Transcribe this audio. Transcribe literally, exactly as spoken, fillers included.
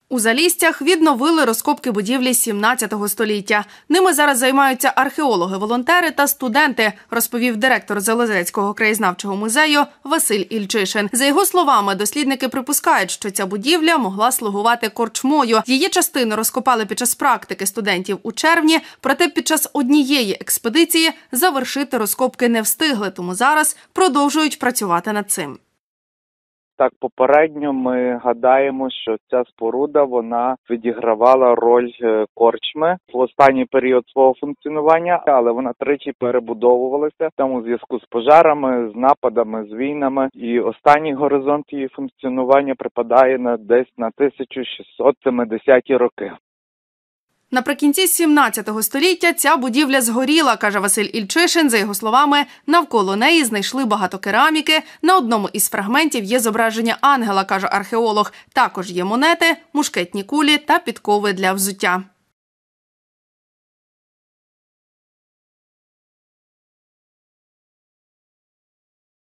У Залістях відновили розкопки будівлі сімнадцятого століття. Ними зараз займаються археологи, волонтери та студенти, розповів директор Залозецького краєзнавчого музею Василь Ільчишин. За його словами, дослідники припускають, що ця будівля могла слугувати корчмою. Її частину розкопали під час практики студентів у червні, проте під час однієї експедиції завершити розкопки не встигли, тому зараз продовжують працювати над цим. Так, попередньо ми гадаємо, що ця споруда, вона відігравала роль корчми в останній період свого функціонування, але вона тричі перебудовувалася там у зв'язку з пожарами, з нападами, з війнами. І останній горизонт її функціонування припадає на десь на тисяча шістсот сімдесяті роки. Наприкінці сімнадцятого століття ця будівля згоріла, каже Василь Ільчишин. За його словами, навколо неї знайшли багато кераміки. На одному із фрагментів є зображення ангела, каже археолог. Також є монети, мушкетні кулі та підкови для взуття.